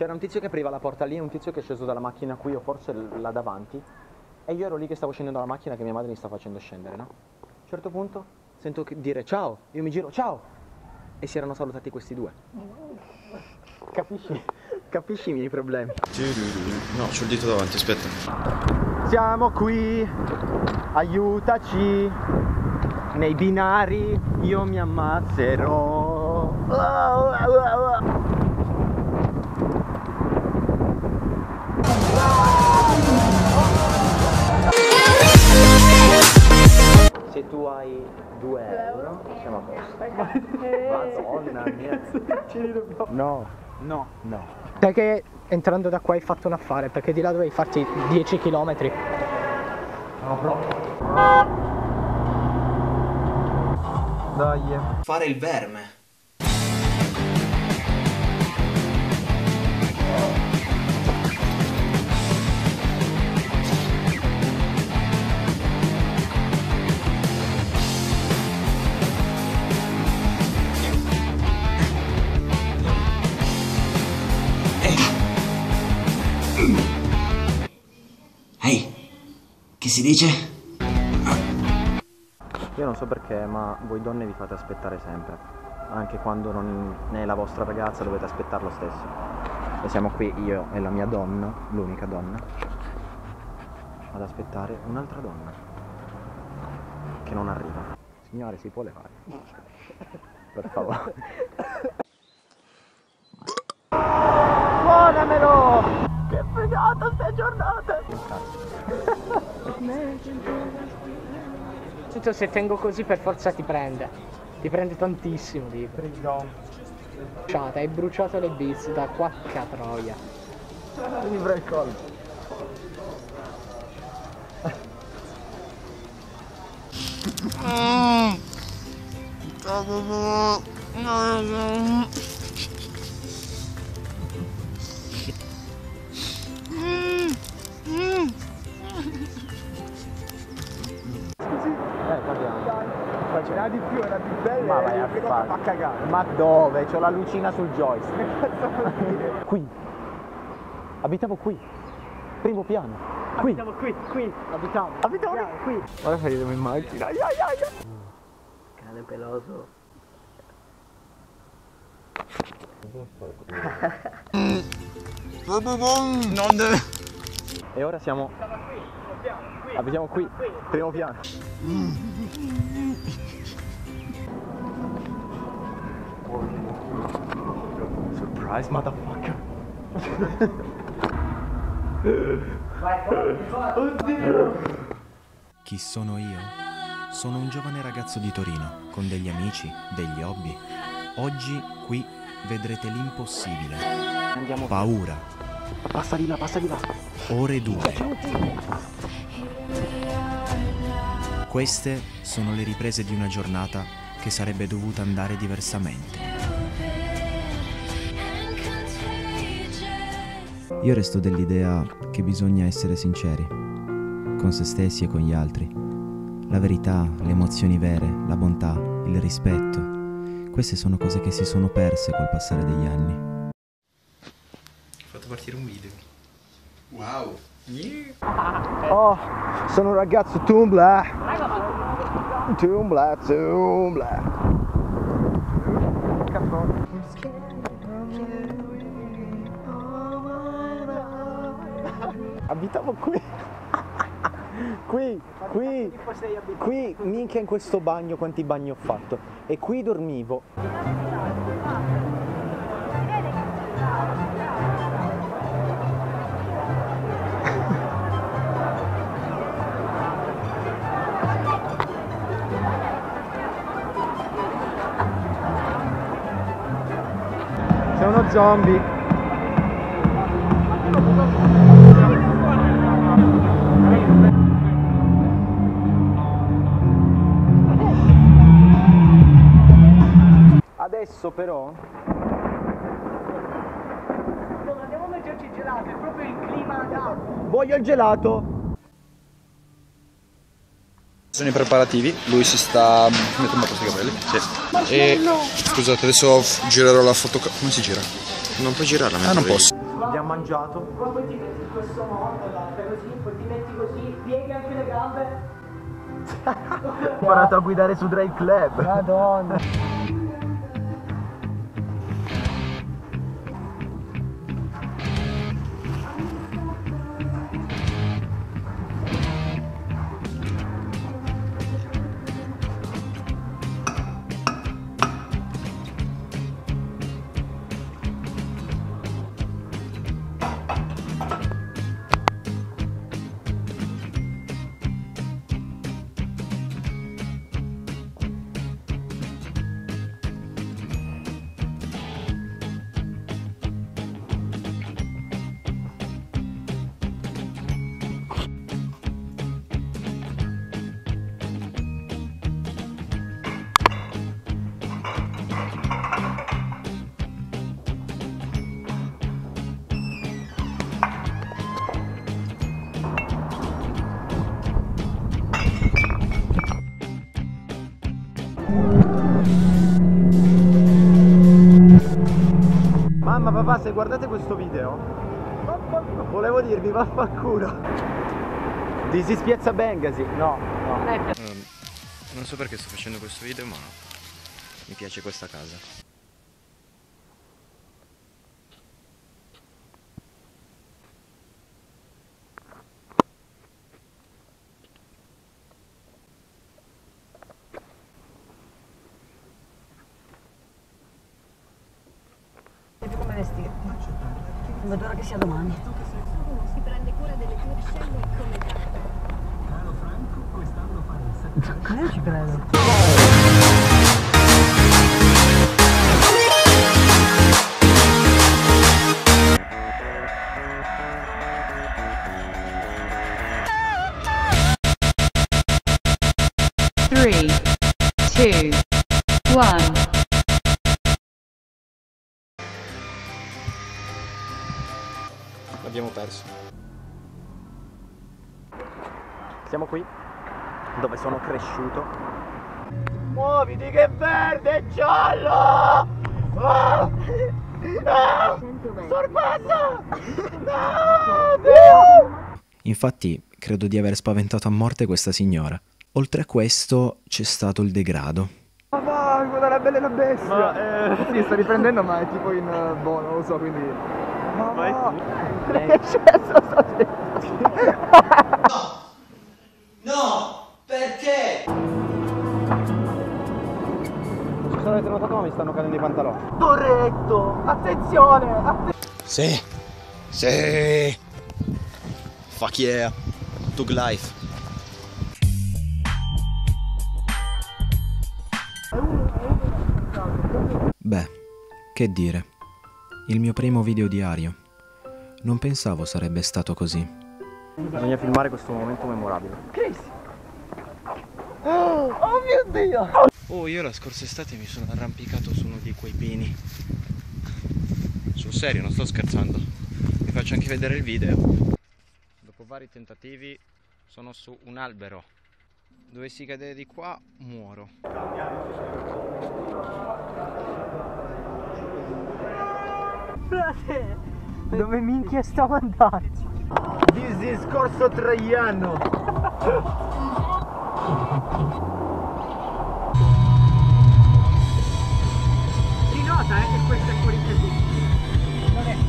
C'era un tizio che apriva la porta lì e un tizio che è sceso dalla macchina qui o forse là davanti. E io ero lì che stavo scendendo dalla macchina che mia madre mi sta facendo scendere, no? A un certo punto sento dire ciao, io mi giro, ciao! E si erano salutati questi due. Capisci? Capisci i miei problemi? No, c'ho il dito davanti, aspetta. Siamo qui, aiutaci, nei binari io mi ammazzerò. Se tu hai 2 euro, siamo a posto. Madonna mia. No, no, no. Sai che entrando da qua hai fatto un affare, perché di là dovevi farti 10 km. No, proprio. Dai. Fare il verme. Ehi, che si dice? Io non so perché, ma voi donne vi fate aspettare sempre. Anche quando non è la vostra ragazza dovete aspettarlo stesso. E siamo qui io e la mia donna, l'unica donna, ad aspettare un'altra donna che non arriva. Signore, si può levare? Per favore. Buonamelo! Che figata sta giornata! Se tengo così per forza ti prende tantissimo, dico. Hai bruciato le bis da quacca troia. Mi prendo il collo. C'era di più, era più bella. Ma vai a fa fare. cagare. Ma dove? C'ho la lucina sul joystick. Qui. Abitavo qui. Primo piano. Qui. Abitavo qui. Abitavo qui. Ora saliremo in macchina. Cane peloso. Non deve... E ora siamo... Abitiamo qui. Primo piano. Surprise, motherfucker. Oddio. Chi sono io? Sono un giovane ragazzo di Torino, con degli amici, degli hobby. Oggi qui vedrete l'impossibile. Andiamo. Paura. Passa di là, passa di là. Ore 2. Queste sono le riprese di una giornata che sarebbe dovuta andare diversamente. Io resto dell'idea che bisogna essere sinceri, con se stessi e con gli altri. La verità, le emozioni vere, la bontà, il rispetto, queste sono cose che si sono perse col passare degli anni. Ho fatto partire un video. Wow. Oh, sono un ragazzo Tumblr. Tumblr. Abitavo qui. Qui, minchia in questo bagno, quanti bagni ho fatto. E qui dormivo. Sei uno zombie. Adesso però Andiamo a mangiarci il gelato, è proprio il clima adatto. voglio il gelato. Sono i preparativi, lui si sta mettendo a posto i capelli. Sì. E scusate, adesso girerò la foto. Come si gira? Non puoi girarla, Ah, non posso. abbiamo mangiato. Poi ti metti in questo modo, fai così, poi ti metti così, pieghi anche le gambe. Ho imparato a guidare su Drive Club. Madonna. Mamma, papà, se guardate questo video, volevo dirvi vaffanculo. This is Piazza Bengasi. No, no. Non so perché sto facendo questo video, ma mi piace questa casa. Come vestirti? Non vedo l'ora che sia domani. Si prende cura delle tue scelle come caro. Carlo Franco quest'anno fa il 7. Io ci credo. Three, two, one. L'abbiamo perso. Siamo qui, dove sono cresciuto. Muoviti che è verde e giallo! Oh! No! Sorpasso! No! Dio! Infatti, credo di aver spaventato a morte questa signora. Oltre a questo, c'è stato il degrado. Ma guarda la bella e la bestia! Sì, sta riprendendo, ma è tipo in boh, non lo so, quindi. Che cesso state? No! Perché? Non so se avete notato, ma mi stanno cadendo i pantaloni. Corretto! Attenzione! Sì! Sì! Fuck yeah! Tug life! Beh, che dire. Il mio primo video diario. Non pensavo sarebbe stato così. Bisogna filmare questo momento memorabile. Oh mio Dio! Oh, io la scorsa estate mi sono arrampicato su uno di quei pini. Sul serio, non sto scherzando. Vi faccio anche vedere il video. Dopo vari tentativi sono su un albero. Dovessi cadere di qua, muoro. Frate, dove minchia stiamo andando? This is Corso Traiano! Si nota che questo è fuori così. Non è.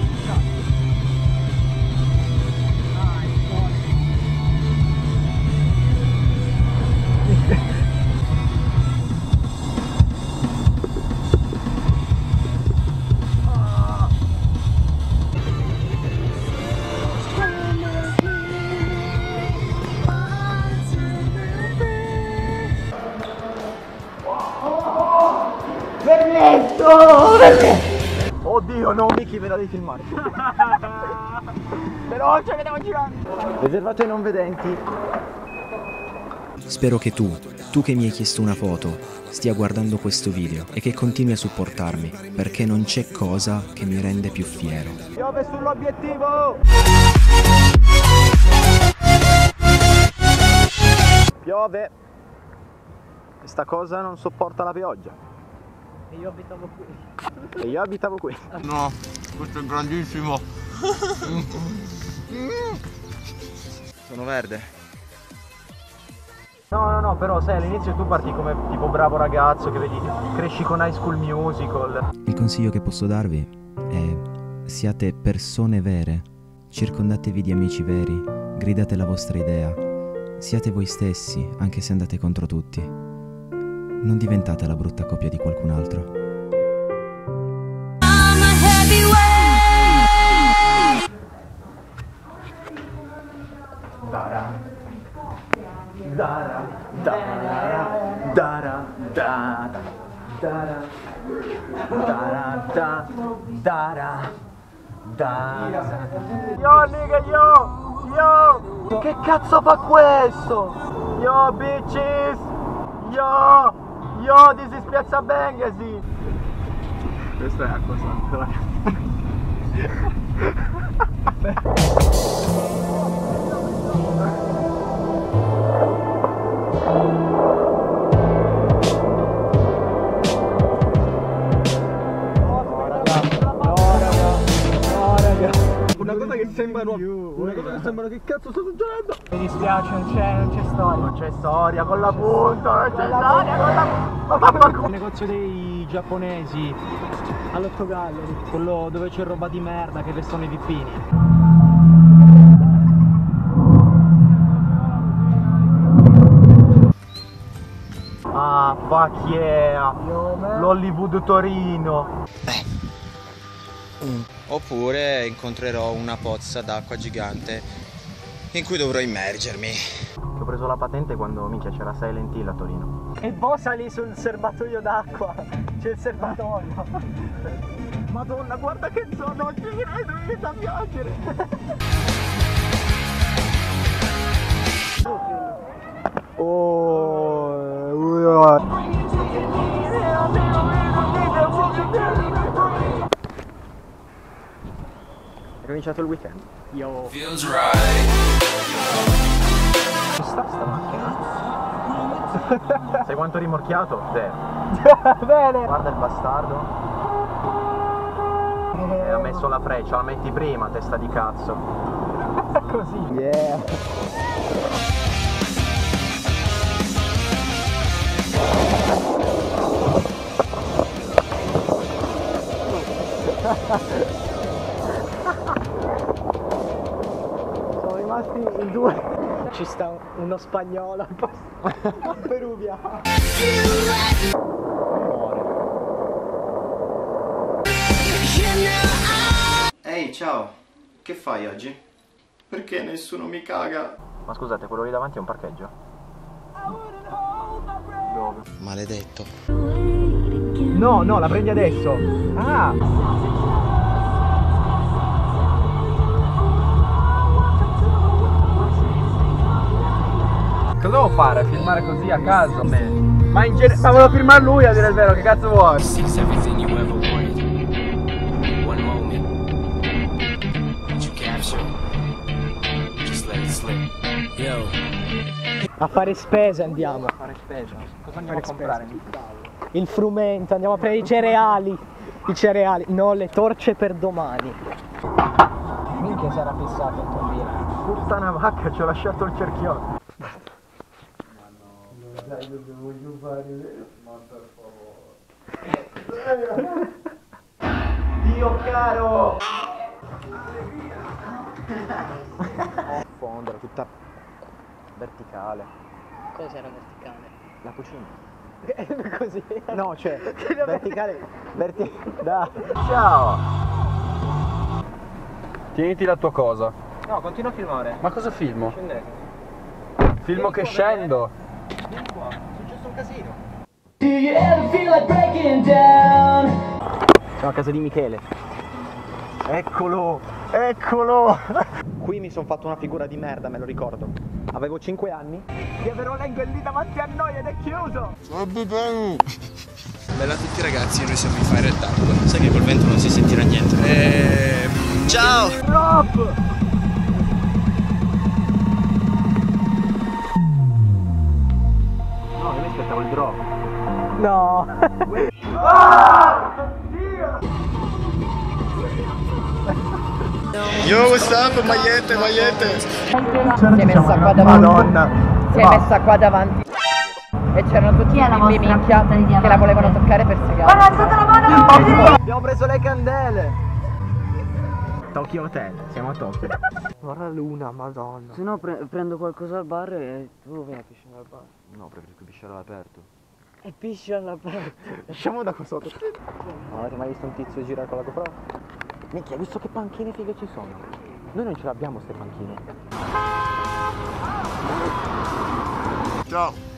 Oddio, no, Miki, me la devi filmare. Veloce, che devo girare. Riservato ai non vedenti. Spero che tu che mi hai chiesto una foto, stia guardando questo video e che continui a supportarmi, perché non c'è cosa che mi rende più fiero. Piove sull'obiettivo! Piove. Questa cosa non sopporta la pioggia. E io abitavo qui. E io abitavo qui. No. Questo è grandissimo. Sono verde. No, però sai, all'inizio tu parti come tipo bravo ragazzo che vedi, cresci con High School Musical. Il consiglio che posso darvi è: siate persone vere, circondatevi di amici veri, gridate la vostra idea, siate voi stessi anche se andate contro tutti. Non diventate la brutta copia di qualcun altro. Yo nigga, yo! Che cazzo fa questo? Yo bitches! Yo, this is Piazza Bengasi! Questa è acqua santa. Una cosa che sembra una cosa che sembra che cazzo sta succedendo? Mi dispiace, non c'è storia. Non c'è storia con la punta, non c'è storia con la punta. Il negozio dei giapponesi All'Otto Gallery. quello dove c'è roba di merda che vestono i vippini. Ah, fuck yeah! L'Hollywood Torino! Oppure incontrerò una pozza d'acqua gigante in cui dovrò immergermi. Ho preso la patente quando minchia c'era Silent Hill a Torino. E poi salì sul serbatoio d'acqua. C'è il serbatoio. Madonna, guarda che zona, non ci credo, mi viene da piangere! È cominciato il weekend. Io. Ci sta macchina? Sai quanto ho rimorchiato? Zero. Bene. Guarda il bastardo. E ha messo la freccia, la metti prima, testa di cazzo. Così. Yeah. Sono rimasti in due. Ci sta uno spagnolo a Peruvia. Ehi, ciao. Che fai oggi? Perché nessuno mi caga? Ma scusate, quello lì davanti è un parcheggio? Dove? Maledetto. No, la prendi adesso. Ah! Cosa devo fare? Filmare così a caso? Ma in genere. Ma volevo filmare lui a dire il vero, che cazzo vuoi? A fare spese andiamo. A fare spesa. Cosa andiamo a comprare? Il frumento, andiamo a prendere i cereali. I cereali, no, le torce per domani. Minchia sarà fissato in tombina. Puttana vacca, ci ho lasciato il cerchione. Dai, dove voglio fare, vero? Ma per favore. Dio caro! Fondo, era tutta verticale. Cos'era verticale? La cucina. Così? No, cioè, verticale. Ciao! Tieniti la tua cosa. No, continua a filmare. Ma cosa filmo? Scendete. Filmo che scendo. Vieni qua, è successo un casino. Siamo a casa di Michele. Eccolo! Qui mi sono fatto una figura di merda, me lo ricordo. Avevo 5 anni. Di avere un lengo lì davanti a noi ed è chiuso. Bella a tutti ragazzi, noi siamo i Fire Attack. Sai che col vento non si sentirà niente. Ciao! Drop! No, io mi aspettavo il drop. No! Ah! Dio! Yo, what's up? Magliette. Si è messa qua davanti. Madonna. Si è messa qua davanti. E c'erano tutti i bimbi minchia che la volevano toccare per segare. Guarda, alzate la mano! Abbiamo preso le candele. Tokyo Hotel, siamo a Tokyo. Guarda la luna, madonna. Se no prendo qualcosa al bar e tu vai a pisciare al bar. No, preferisco pisciare all'aperto. E pisci all'aperto. Usciamo da qua sotto. Non avete mai visto un tizio girare con la GoPro? Minchia, hai visto che panchine fighe ci sono? Noi non ce l'abbiamo ste panchine. Ciao.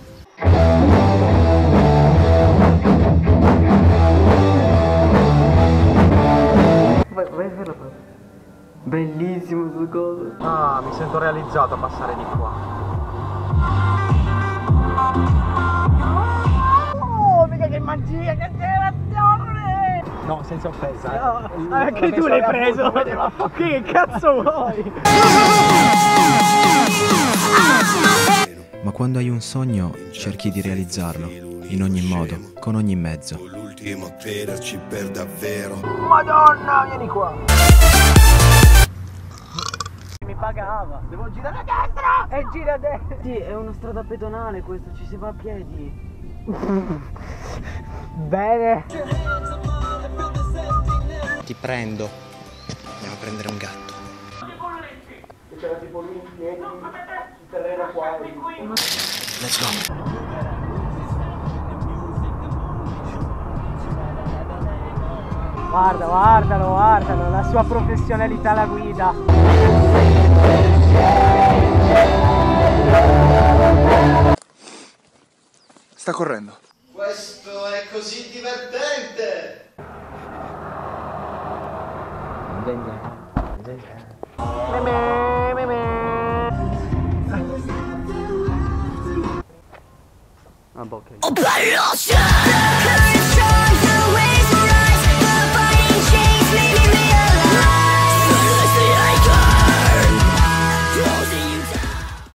Vai a farla proprio. Bellissimo sto coso. Ah, mi sento realizzato a passare di qua. Oh, mica che magia, che generazione! No, senza offesa. No, anche tu l'hai preso. Che cazzo vuoi? Ma quando hai un sogno, cerchi di realizzarlo, in ogni modo, con ogni mezzo. L'ultimo a crederci per davvero. Madonna, vieni qua. Mi pagava. Devo girare a destra! E gira a destra. Sì, è una strada pedonale questa, ci si va a piedi. Bene. Ti prendo. Andiamo a prendere un gatto. C'era tipo lì in piedi, il terreno qua. Let's go. Guardalo, la sua professionalità alla guida. Sta correndo. Questo è così divertente! Ah, bocca.